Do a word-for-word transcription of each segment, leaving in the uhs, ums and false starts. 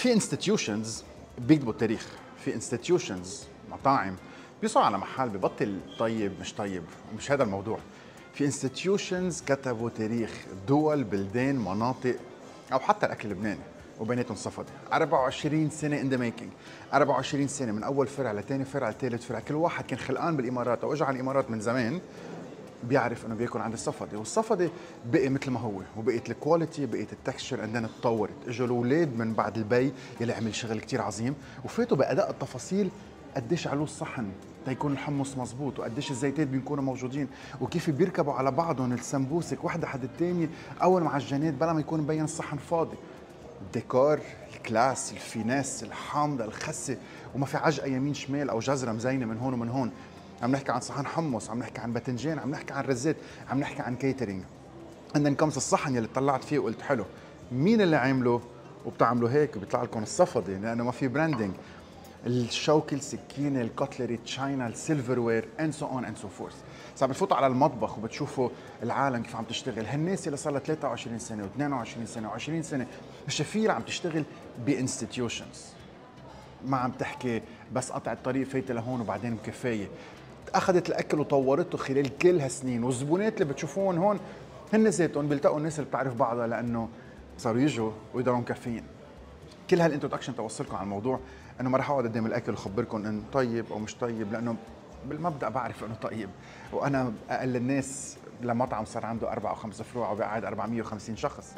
في انستتيوشنز بيكتبوا التاريخ، في انستتيوشنز مطاعم بيوصلوا على محل ببطل طيب مش طيب، ومش هذا الموضوع. في انستتيوشنز كتبوا تاريخ دول، بلدان، مناطق، او حتى الاكل اللبناني وبيناتهم صفدة. أربعة وعشرين سنه ان ذا ميكينج، أربعة وعشرين سنه من اول فرع لثاني فرع لثالث فرع. كل واحد كان خلقان بالامارات او اجى على الامارات من زمان بيعرف انه بياكل عند الصفدة، والصفدة بقي مثل ما هو، وبقيت الكواليتي، بقيت التكستشر عندنا تطورت. اجوا الاولاد من بعد البي يلي عمل شغل كتير عظيم، وفاتوا باداء التفاصيل، قديش علوه الصحن تيكون الحمص مزبوط، وقديش الزيتات بيكونوا موجودين، وكيف بيركبوا على بعضهم السمبوسك وحده حد الثانيه اول معجنات بلا ما يكون مبين الصحن فاضي. الديكور، الكلاس، الفيناس، الحامضه، الخسه، وما في عجقه يمين شمال او جزره مزينه من هون ومن هون. عم نحكي عن صحن حمص، عم نحكي عن باذنجان، عم نحكي عن رزات، عم نحكي عن كيترينج. عندنا كمس الصحن يلي طلعت فيه وقلت حلو، مين اللي عامله وبتعملوا هيك وبيطلع لكم الصفدي لانه ما في براندنج. الشوكه، السكينه، الكاتلري، تشاينا، السيلفر وير، اند سو اون اند سو فورث. صار بتفوتوا على المطبخ وبتشوفوا العالم كيف عم تشتغل، هالناس اللي صار لها ثلاثة وعشرين سنه و22 سنه و20 سنه الشفيره عم تشتغل بانستتيوشنز، ما عم تحكي بس قطع الطريق فايته لهون وبعدين كفايه. اخذت الاكل وطورته خلال كل هالسنين، والزبونات اللي بتشوفوهم هون هن ذاتهم بيلتقوا الناس اللي بتعرف بعضها لانه صاروا يجوا ويقدروا مكفيين. كل هالانترودكشن توصلكم على الموضوع انه ما رح اقعد قدام الاكل وخبركم انه طيب او مش طيب، لانه بالمبدا بعرف انه طيب، وانا اقل الناس لمطعم صار عنده اربع او خمس فروع وبقعد أربعمية وخمسين شخص.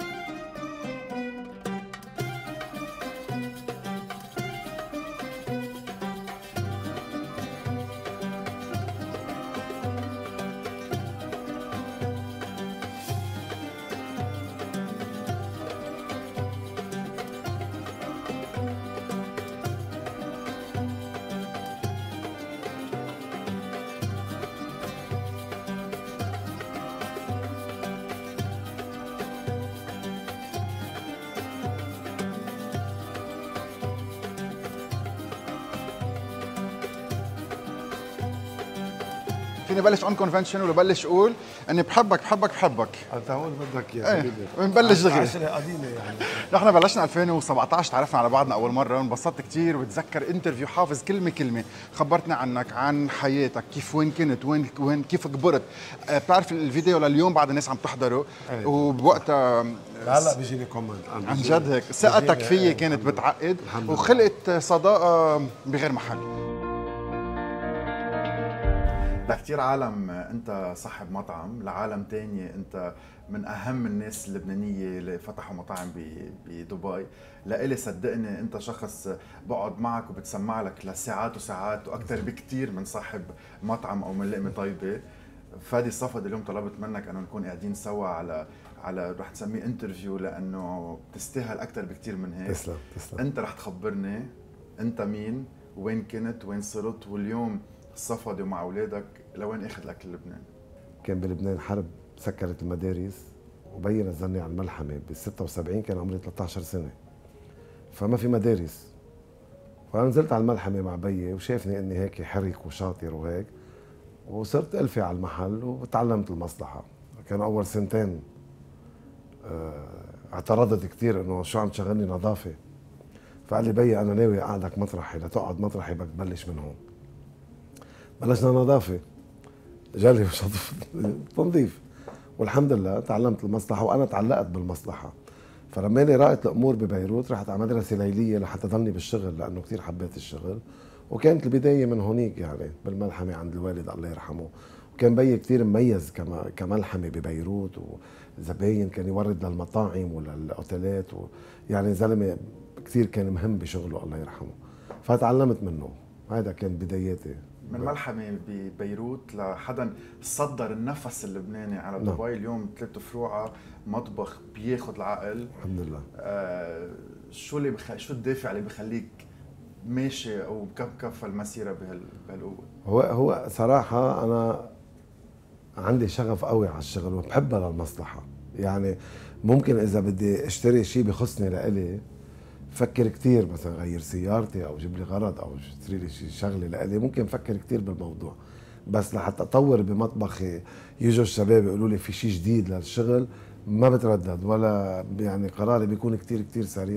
فيني بلش اون كونفنشن ولا بلش اقول اني بحبك بحبك بحبك؟ انت هون بدك يا حبيبي. ايه بنبلش دغري. عشرة قديمه يعني. نحن بلشنا ألفين وسبعطعش، تعرفنا على بعضنا اول مره، انبسطت كثير وبتذكر انترفيو حافظ كلمه كلمه، خبرتنا عنك، عن حياتك، كيف وين كنت، وين وين كيف كبرت. أه بتعرف الفيديو لليوم بعد الناس عم تحضره، أيه. وبوقتها هلا بيجيني كومنت عن جد هيك ثقتك فيي كانت بتعقد، وخلقت صداقه بغير محل. لكثير عالم انت صاحب مطعم، لعالم تاني انت من اهم الناس اللبنانيه اللي فتحوا مطاعم بدبي. لإلي صدقني انت شخص بقعد معك وبتسمع لك لساعات وساعات واكثر بكثير من صاحب مطعم او من لقمه طيبه. فادي الصفد اليوم طلبت منك انه نكون قاعدين سوا على على رح تسميه انترفيو لانه بتستاهل اكثر بكثير من هيك. تسلم تسلم. انت رح تخبرني انت مين، وين كنت، وين صرت، واليوم الصفدي ومع اولادك لوين اخذ الاكل اللبناني؟ كان بلبنان حرب سكرت المدارس وبي نزلني على الملحمه بال ستة وسبعين، كان عمري ثلاثة عشر سنه، فما في مدارس، فانا نزلت على الملحمه مع بيي وشافني اني هيك حرك وشاطر وهيك، وصرت الفي على المحل وتعلمت المصلحه. كان اول سنتين اه اعترضت كثير انه شو عم تشغلني نظافه، فقال لي بيي انا ناوي اقعدك مطرحي، لتقعد مطرحي بدك تبلش من هون. بلشنا نظافه، جالي وشطف تنظيف، والحمد لله تعلمت المصلحه وانا تعلقت بالمصلحه. فلما اني رأيت الامور ببيروت رحت على مدرسه ليليه لحتى ضلني بالشغل لانه كثير حبيت الشغل، وكانت البدايه من هونيك يعني بالملحمه عند الوالد الله يرحمه. وكان بيي كثير مميز كما كملحمه ببيروت، وزباين كان يورد للمطاعم وللاوتيلات و... يعني زلمه كثير كان مهم بشغله الله يرحمه، فتعلمت منه. هذا كان بداياتي من ملحمه ببيروت لحدا صدر النفس اللبناني على دبي. نعم. اليوم ثلاث فروع، مطبخ بياخذ العقل الحمد لله. آه شو اللي بخ... شو الدافع اللي بخليك ماشي او بكفكف المسيره بهال... بهالقوه؟ هو هو صراحه انا عندي شغف قوي على الشغل وبحبها للمصلحه. يعني ممكن اذا بدي اشتري شيء بخصني لإلي فكر كثير، مثلا غير سيارتي او جيب لي غرض او اشتري لي شيء شغله لإلي، ممكن فكر كثير بالموضوع. بس لحتى اطور بمطبخي يجوا الشباب يقولوا لي في شيء جديد للشغل ما بتردد، ولا يعني قراري بيكون كثير كثير سريع.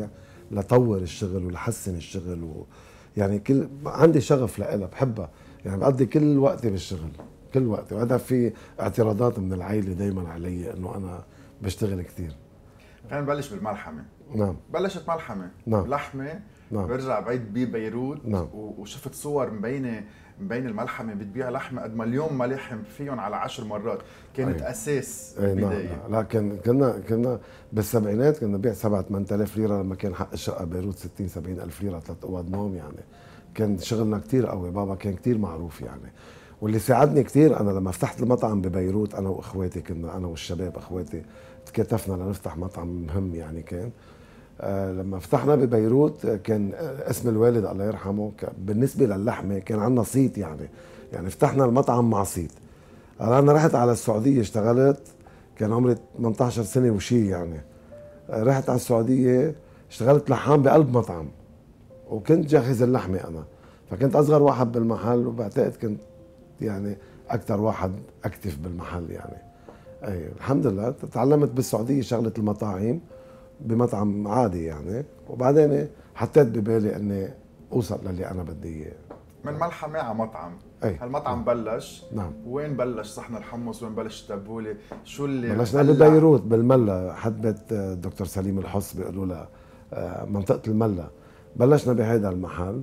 لطور الشغل ولحسن الشغل و يعني كل عندي شغف لها بحبها، يعني بقضي كل وقتي بالشغل كل وقتي، وهذا في اعتراضات من العائله دائما علي انه انا بشتغل كثير. خلينا نبلش بالملحمه. نعم. بلشت ملحمه. نعم. لحمه. نعم. برجع بعيد ببيروت. نعم. وشفت صور مبينه مبين الملحمه بتبيع لحمه قد ما اليوم ما لحم فيهم على عشر مرات، كانت أي. اساس بالبدايه. نعم. لكن كنا كنا بالسبعينات كنا نبيع سبعة ثمانية آلاف ليره لما كان حق الشقه بيروت ستين سبعين ألف ليره ثلاث اوض نوم، يعني كان شغلنا كثير قوي، بابا كان كثير معروف يعني. واللي ساعدني كثير انا لما فتحت المطعم ببيروت، انا واخواتي كنا انا والشباب اخواتي تكاتفنا لنفتح مطعم مهم يعني كان. آه لما فتحنا ببيروت كان اسم الوالد الله يرحمه بالنسبه للحمه كان عندنا صيت يعني، يعني فتحنا المطعم مع صيت. انا رحت على السعوديه اشتغلت، كان عمري ثمانية عشر سنه وشي يعني. آه رحت على السعوديه اشتغلت لحام بقلب مطعم، وكنت جاهز اللحمه انا، فكنت اصغر واحد بالمحل، وبعتقد كنت يعني اكثر واحد اكتف بالمحل يعني. اي الحمد لله تعلمت بالسعوديه شغله المطاعم بمطعم عادي يعني، وبعدين حطيت ببالي اني اوصل للي انا بدي اياه. من ملحمه على مطعم. اي هالمطعم بلش. نعم. وين بلش صحن الحمص؟ وين بلش التبوله؟ شو اللي بلشنا ببيروت بالمله، حد بيت الدكتور سليم الحص بيقولوا لها منطقه المله. بلشنا بهذا المحل.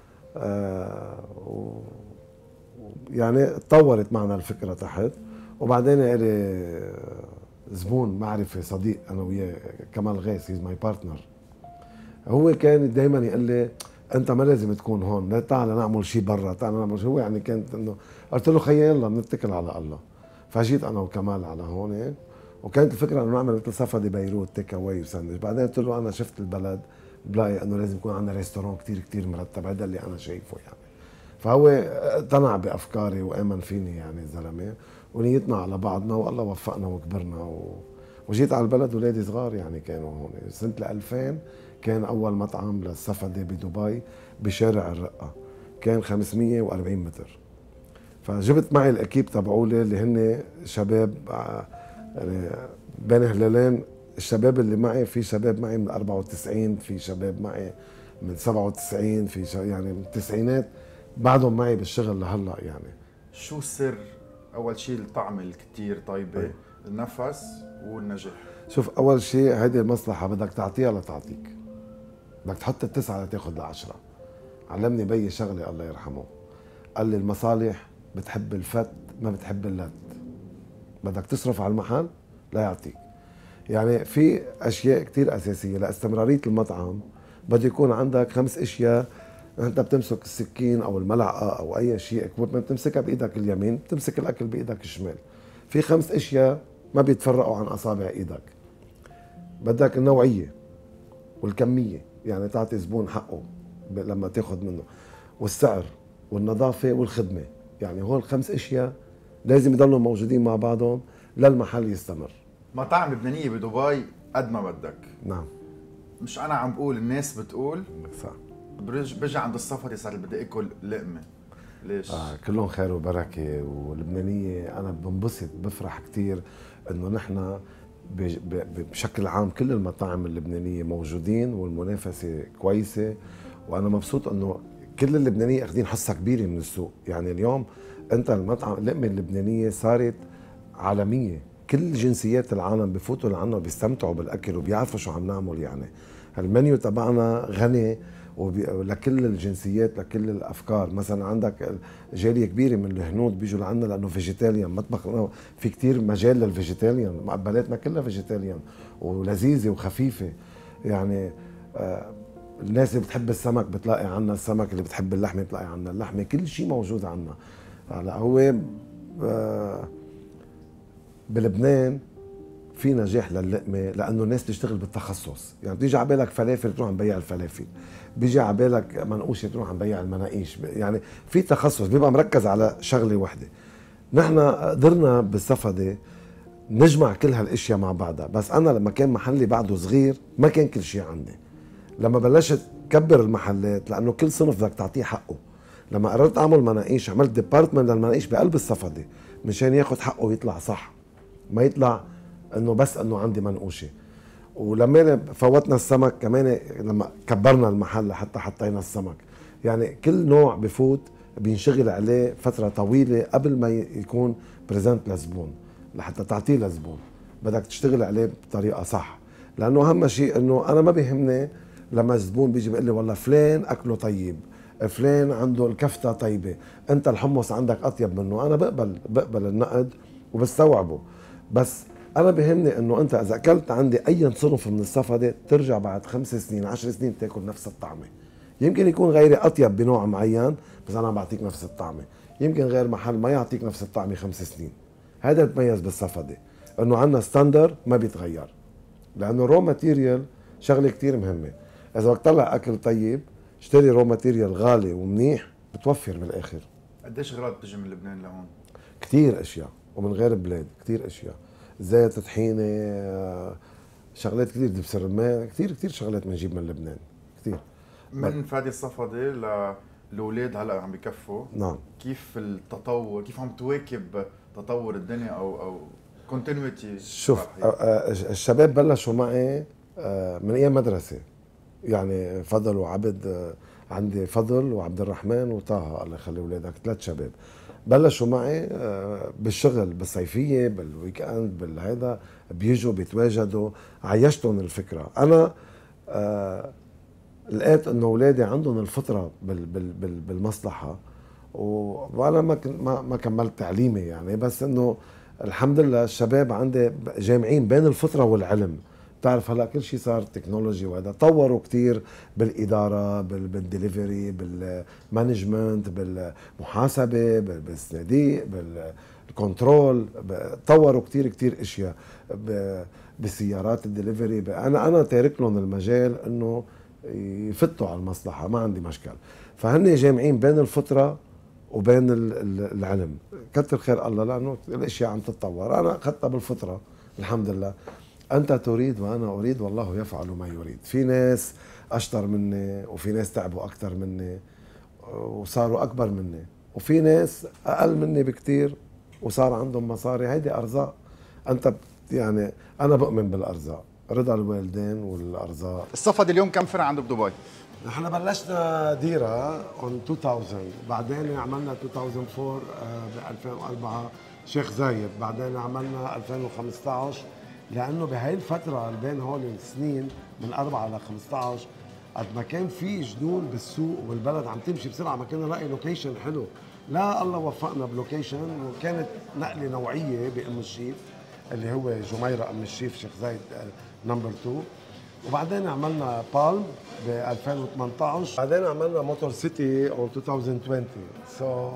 آه و يعني تطورت معنا الفكره تحت، وبعدين الي زبون معرفه صديق انا وياه كمال غيث، هيز ماي بارتنر. هو كان دائما يقول لي انت ما لازم تكون هون، تعال نعمل شيء برا، تعال نعمل شيء. هو يعني كانت انه قلت له خيي يلا بنتكل على الله. فجيت انا وكمال على هون، وكانت الفكره انه نعمل مثل صفدي بيروت تيك اواي وساندويتش. بعدين قلت له انا شفت البلد بلاقي انه لازم يكون عندنا ريستوران كثير كثير مرتب، هذا اللي انا شايفه يعني. فهو اقتنع بافكاري وامن فيني يعني الزلمه، ونيتنا على بعضنا والله وفقنا وكبرنا و... وجيت على البلد ولادي صغار يعني كانوا هون. سنه ألفين كان اول مطعم للسفدي بدبي بشارع الرقه، كان خمسمية وأربعين متر. فجبت معي الاكيب تبعولي اللي هن شباب يعني بين هلالين. الشباب اللي معي في شباب معي من أربعة وتسعين، في شباب معي من سبعة وتسعين، في شباب يعني من التسعينات بعدهم معي بالشغل لهلا يعني. شو السر؟ اول شيء الطعم الكتير طيبه. أي. النفس والنجاح. شوف اول شيء هيدي المصلحه بدك تعطيها لتعطيك، بدك تحط التسعه لتاخذ العشره. علمني بيي شغله الله يرحمه، قال لي المصالح بتحب الفت ما بتحب اللت، بدك تصرف على المحل لا يعطيك. يعني في اشياء كتير اساسيه لاستمراريه المطعم، بده يكون عندك خمس اشياء. انت بتمسك السكين او الملعقه او اي شيء اكويبمنت بتمسكها بايدك اليمين، بتمسك الاكل بايدك الشمال. في خمس اشياء ما بيتفرقوا عن اصابع ايدك. بدك النوعيه والكميه، يعني تعطي زبون حقه لما تاخذ منه، والسعر والنظافه والخدمه. يعني هول خمس اشياء لازم يضلوا موجودين مع بعضهم للمحل يستمر. مطاعم لبنانيه بدبي قد ما بدك. نعم. مش انا عم بقول، الناس بتقول. صح. برجع عند السفري صار بدي اكل لقمه. ليش؟ آه كلهم خير وبركه ولبنانيه. انا بنبسط بفرح كثير انه نحن بشكل عام كل المطاعم اللبنانيه موجودين والمنافسه كويسه، وانا مبسوط انه كل اللبنانيه اخذين حصه كبيره من السوق. يعني اليوم انت المطعم اللقمه اللبنانيه صارت عالميه، كل جنسيات العالم بفوتوا لعنا وبيستمتعوا بالاكل وبيعرفوا شو عم نعمل. يعني المنيو تبعنا غني لكل الجنسيات لكل الافكار. مثلا عندك جاليه كبيره من الهنود بيجوا لعنا لانه فيجيتاليان، مطبخنا في كتير مجال للفيجيتاليان، مقبلاتنا كلها فيجيتاليان ولذيذه وخفيفه. يعني آه الناس اللي بتحب السمك بتلاقي عنا السمك، اللي بتحب اللحمه بتلاقي عنا اللحمه، كل شيء موجود عنا. هلا هو آه بلبنان في نجاح للقمه لانه الناس بتشتغل بالتخصص. يعني بتيجي على بالك فلافل تروح نبيع الفلافل، بيجي على بالك منقوشه تروح نبيع المناقيش. يعني في تخصص بيبقى مركز على شغله وحده. نحن قدرنا بالسفدي نجمع كل هالاشياء مع بعضها. بس انا لما كان محلي بعده صغير ما كان كل شيء عندي. لما بلشت كبر المحلات لانه كل صنف بدك تعطيه حقه. لما قررت اعمل مناقيش عملت ديبارتمنت للمناقيش بقلب السفدي مشان ياخذ حقه ويطلع صح، ما يطلع انه بس انه عندي منقوشه. ولما فوتنا السمك كمان، لما كبرنا المحل حتى حطينا السمك. يعني كل نوع بفوت بينشغل عليه فترة طويلة قبل ما يكون بريزنت للزبون، لحتى تعطيه للزبون بدك تشتغل عليه بطريقة صح. لأنه أهم شيء إنه أنا ما بيهمني لما الزبون بيجي بيقول لي والله فلان أكله طيب، فلان عنده الكفتة طيبة، أنت الحمص عندك أطيب منه. أنا بقبل بقبل النقد وبستوعبه، بس أنا بيهمني إنه أنت إذا أكلت عندي أي صنف من الصفدة ترجع بعد خمس سنين عشر سنين تاكل نفس الطعمة. يمكن يكون غيري أطيب بنوع معين بس أنا بعطيك نفس الطعمة، يمكن غير محل ما يعطيك نفس الطعمة خمس سنين. هذا بتميز بالصفدة، إنه عندنا ستاندر ما بيتغير، لأنه الرو ماتيريال شغلة كتير مهمة. إذا بدك تطلع أكل طيب اشتري رو ماتيريال غالي ومنيح بتوفر بالآخر. قديش اغراض بتجي من لبنان لهون؟ كتير أشياء، ومن غير بلاد كتير أشياء، زيت، طحينة، شغلات كتير، دبس الرمان، كتير كتير شغلات بنجيب من لبنان كتير. من فادي الصفدة للأولاد هلا عم بكفوا. نعم. كيف التطور، كيف عم تواكب تطور الدنيا او او كونتينيوتي؟ شوف الشباب بلشوا معي من ايام مدرسه، يعني فضل وعبد، عندي فضل وعبد الرحمن وطه الله يخلي اولادك، ثلاث شباب بلشوا معي بالشغل بالصيفيه بالويك اند بالهيدا، بيجوا بيتواجدوا، عيشتهم الفكره. انا لقيت انه اولادي عندهم الفطره بالمصلحه، وانا ما ما كملت تعليمي يعني، بس انه الحمد لله الشباب عندي جامعين بين الفطره والعلم. بتعرف هلا كل شيء صار تكنولوجي، وهذا طوروا كثير بالاداره، بالدليفري، بالمانجمنت، بالمحاسبه، بالصناديق، بالكنترول، طوروا كثير كثير اشياء بالسيارات الدليفري. انا انا تارك لهم المجال انه يفتوا على المصلحه، ما عندي مشكل. فهن جامعين بين الفطره وبين العلم، كتر خير الله، لانه الاشياء عم تتطور. انا اخذتها بالفطره الحمد لله. انت تريد وانا اريد والله يفعل ما يريد. في ناس اشطر مني، وفي ناس تعبوا اكثر مني وصاروا اكبر مني، وفي ناس اقل مني بكثير وصار عندهم مصاري. هيدي ارزاق. انت يعني انا بؤمن بالارزاق، رضا الوالدين والارزاق. الصفد اليوم كم فرع عنده بدبي؟ نحن بلشنا ديرة اون ألفين، بعدين عملنا ألفين وأربعة ب ألفين وأربعة شيخ زايد، بعدين عملنا ألفين وخمسطعش، لانه بهي الفترة اللي بين هول السنين من أربعة ل خمسطعش قد ما كان في جنون بالسوق والبلد عم تمشي بسرعة، ما كنا نلاقي لوكيشن حلو. لا الله وفقنا بلوكيشن، وكانت نقلة نوعية بأم الشيف اللي هو جميرة أم الشيف شيخ زايد نمبر اثنين، وبعدين عملنا بالم ب ألفين وثمنطعش، بعدين عملنا موتور سيتي اون ألفين وعشرين. سو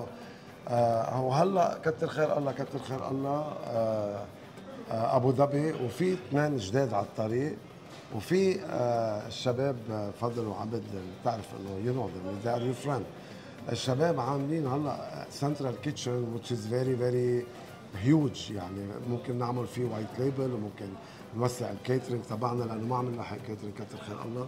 آه وهلا كتر خير الله كتر خير الله آه آه ابو ظبي، وفي اثنين جداد على الطريق، وفي آه الشباب فضل وعبد، بتعرف انه يو نو ذي ار يور فريند. الشباب عاملين هلا سنترال كيتشن which is very very huge، يعني ممكن نعمل فيه وايت ليبل، وممكن نوسع الكيترينج تبعنا لانه ما عملنا حق كيترينج كتر خير الله.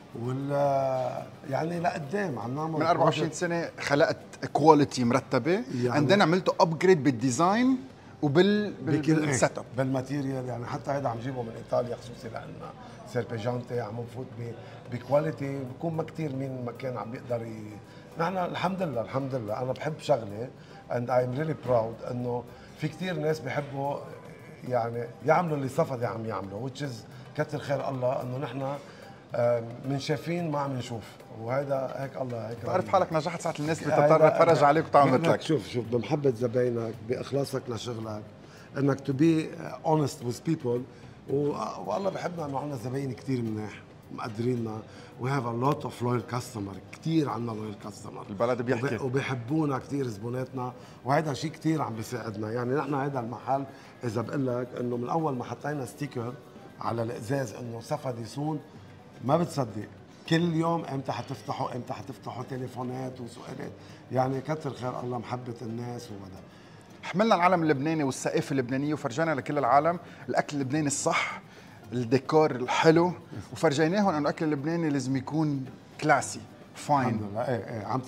ولا يعني لقدام عم نعمل من أربعة وعشرين سنه خلقت كواليتي مرتبه، يعني عندنا عملته ابجريد بالديزاين وبال بالسيت اب بالماتيريال. يعني حتى هذا عم جيبه من ايطاليا خصوصي لنا سيربيجانتي، عم نفوت بكواليتي بكون ما كثير مين ما كان عم بيقدر ي... نحن الحمد لله الحمد لله انا بحب شغله and I'm really proud انه في كثير ناس بيحبوا يعني يعملوا اللي صفدي عم يعملوا، which is كتر خير الله انه نحن من شايفين ما عم نشوف، وهذا هيك الله هيك. بتعرف حالك نجحت ساعة الناس بتضطر تتفرج عليك وتعمل مثلك. شوف شوف بمحبة زباينك، بإخلاصك لشغلك، انك to be honest with people، والله بحبنا انه عندنا زباين كثير منيح مقدريننا. we have a lot of loyal customer، كثير عندنا loyal customer، البلد بيحكي، وبيحبونا كثير زبوناتنا، وهذا شيء كثير عم بيساعدنا. يعني نحن هذا المحل اذا بقول لك انه من اول ما حطينا ستيكر على الازاز انه صفدي صون ما بتصدق، كل يوم امتى حتفتحوا امتى حتفتحوا تليفونات وسؤالات. يعني كتر خير الله محبة الناس وهذا. حملنا العالم اللبناني والثقافة اللبنانية وفرجانا لكل العالم الاكل اللبناني الصح، الديكور الحلو، وفرجيناهم انه الاكل اللبناني لازم يكون كلاسي فاين. الحمد لله. ايه ايه عم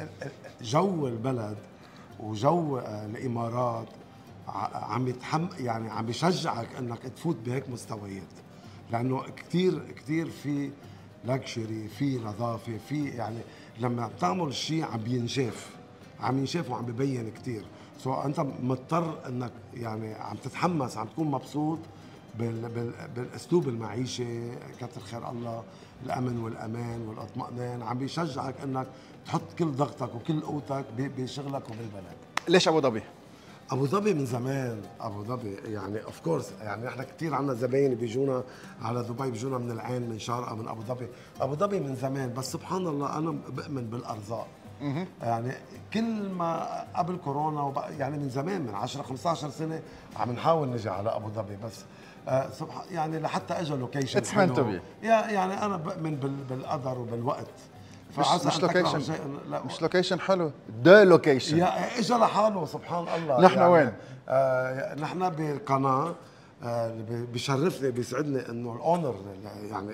جو البلد وجو الامارات عم يتحم يعني عم بيشجعك انك تفوت بهيك مستويات، لانه كثير كثير في لاكشري، في نظافه، في يعني لما بتعمل شيء عم بينشاف، عم ينشاف وعم ببين كثير، سو انت مضطر انك يعني عم تتحمس، عم تكون مبسوط بال بال بالاسلوب المعيشي، كتر خير الله، الامن والامان والاطمئنان، عم بيشجعك انك تحط كل ضغطك وكل قوتك بشغلك وبالبلد. ليش ابو ظبي؟ ابو ظبي من زمان، ابو ظبي يعني اوف كورس، يعني نحن كثير عندنا زباين بيجونا على دبي، بيجونا من العين، من شارقه، من ابو ظبي، ابو ظبي من زمان، بس سبحان الله انا بؤمن بالارزاق. يعني كل ما قبل كورونا وب... يعني من زمان، من عشرة خمسطعش سنه عم نحاول نجي على ابو ظبي، بس آه سبحان يعني لحتى اجى لوكيشن اتس مينت تو بي. يعني انا بؤمن بال... بالقدر وبالوقت. مش مش لوكيشن، مش لوكيشن حلو، ذا لوكيشن يا اجى لحاله سبحان الله. نحن يعني وين؟ آه نحن بقناه، آه بشرفني بيسعدني انه الاونر يعني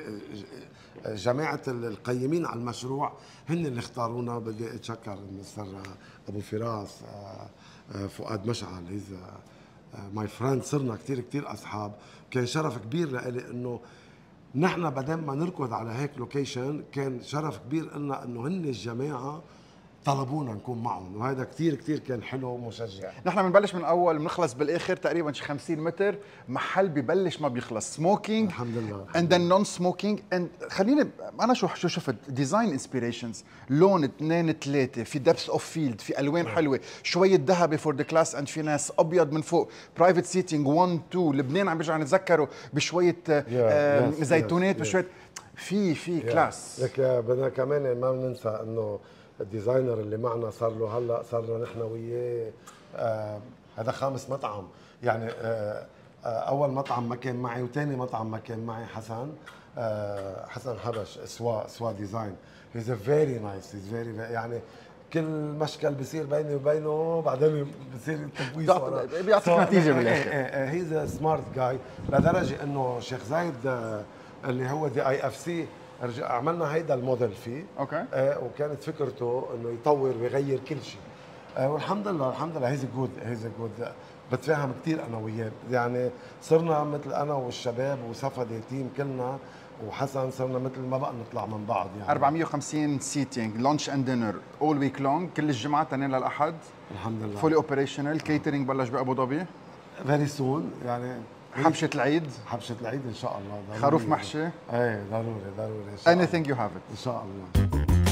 جماعه القيمين على المشروع هن اللي اختارونا. بدي اتشكر مستر ابو فراس، آه آه فؤاد مشعل، هيز ماي فريند، صرنا كثير كثير اصحاب. كان شرف كبير لإلي انه نحن بدل ما نركض على هيك لوكيشن، كان شرف كبير لنا انه هن الجماعه طلبونا نكون معهم، وهذا كثير كثير كان حلو ومشجع. نحن بنبلش من اول بنخلص بالاخر تقريبا شي خمسين متر، محل ببلش ما بيخلص، سموكينج الحمد لله اند ذن نون سموكينج. اند خليني انا شو شو شفت ديزاين انسبيريشنز، لون اثنين ثلاثه، في دبس اوف فيلد، في الوان حلوه، شويه ذهبي فور ذا كلاس اند في ناس ابيض من فوق، برايفت سيتنج واحد اثنين، لبنان عم بيرجع نتذكره بشويه آه زيتونات بشويه، في في كلاس. لك بدنا كمان ما ننسى انه الديزاينر اللي معنا صار له هلا صرنا نحن وياه آه هذا خامس مطعم، يعني آه آه اول مطعم ما كان معي وثاني مطعم ما كان معي حسن، آه حسن حبش، سوا سوا ديزاين، هيز فيري نايس، هيز فيري يعني كل مشكل بصير بيني وبينه بعدين بصير التبويس بيعطيك نتيجه بالاخر. هيز سمارت جاي لدرجه انه شيخ زايد آه اللي هو دي اي اف سي رجع عملنا هيدا الموديل فيه، اوكي، آه وكانت فكرته انه يطور ويغير كل شيء، آه والحمد لله الحمد لله هيز جود هيز جود. بتفاهم كثير انا وياه، يعني صرنا مثل انا والشباب وصفدي تيم كلنا وحسن، صرنا مثل ما بقى نطلع من بعض. يعني أربعمية وخمسين سيتنج، لانش اند دينر اول ويك لونج، كل الجمعه تنين للاحد، الحمد لله فولي اوبريشنال. كيترينج بلش بابو ظبي فيري سون، يعني حبشه العيد، حبشه العيد ان شاء الله، خروف محشي، ايه ضروري ضروري ان شاء الله، anything you have it ان شاء الله.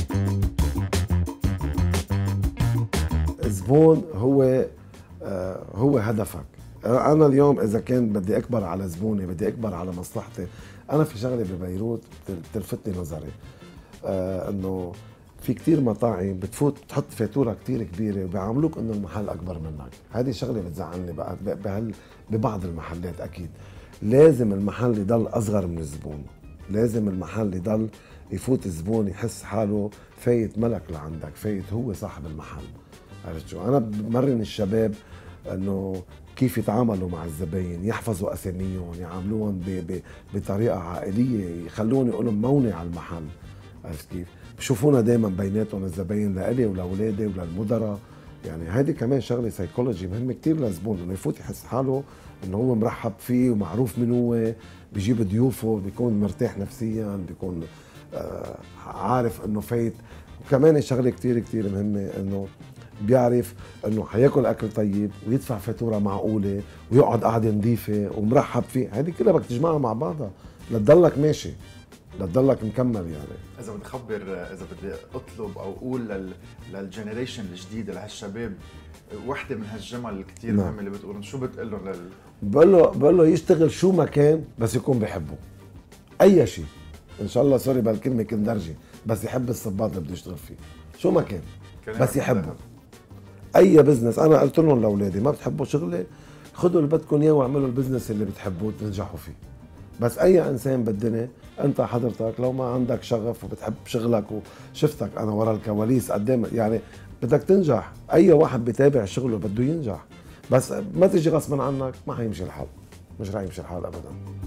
الزبون هو آه هو هدفك. انا اليوم اذا كان بدي اكبر على زبوني، بدي اكبر على مصلحتي، انا في شغله ببيروت بتلفتني نظري، آه انه في كتير مطاعم بتفوت بتحط فاتوره كتير كبيره وبيعاملوك انه المحل اكبر منك. هذه شغله بتزعلني بقى بهال ببعض المحلات. اكيد لازم المحل يضل اصغر من الزبون، لازم المحل يضل يفوت الزبون يحس حاله فايت ملك لعندك، فايت هو صاحب المحل. عرفت شو؟ انا بمرن الشباب انه كيف يتعاملوا مع الزباين، يحفظوا اساميهم، يعاملوهم بطريقه عائليه، يخلون يقولوا موني على المحل. عرفت كيف؟ بشوفونا دائما بيناتهم الزباين لإلي ولأولادي وللمدراء. يعني هذه كمان شغله سايكولوجي مهمه كثير للزبون، انه يفوت يحس حاله انه هو مرحب فيه ومعروف من هو، بيجيب ضيوفه، بيكون مرتاح نفسيا، بيكون آه عارف انه فايت. وكمان شغله كثير كثير مهمه انه بيعرف انه حياكل اكل طيب ويدفع فاتوره معقوله ويقعد قعده نظيفه ومرحب فيه. هذه كلها بدك تجمعها مع بعضها لتضلك ماشي، لتضلك مكمل. يعني اذا بدي اخبر، اذا بدي اطلب او اقول لل للجنريشن الجديده لهالشباب وحده من هالجمل كثير مهمه اللي بتقولهم، شو بتقول لهم؟ لل بقول له بقول له يشتغل شو ما كان بس يكون بيحبه اي شيء، ان شاء الله سوري بالكلمه كندرجي، بس يحب الصباط اللي بده يشتغل فيه شو ما كان بس يحبه. اي بزنس انا قلت لهم لاولادي ما بتحبوا شغلي خذوا اللي بدكم اياه واعملوا البزنس اللي بتحبوه تنجحوا فيه. بس اي انسان بالدنيا انت حضرتك لو ما عندك شغف وبتحب شغلك، وشفتك انا ورا الكواليس قدام، يعني بدك تنجح. اي واحد بيتابع شغله بده ينجح، بس ما تيجي غصبا عنك ما حيمشي الحال، مش رح يمشي الحال ابدا.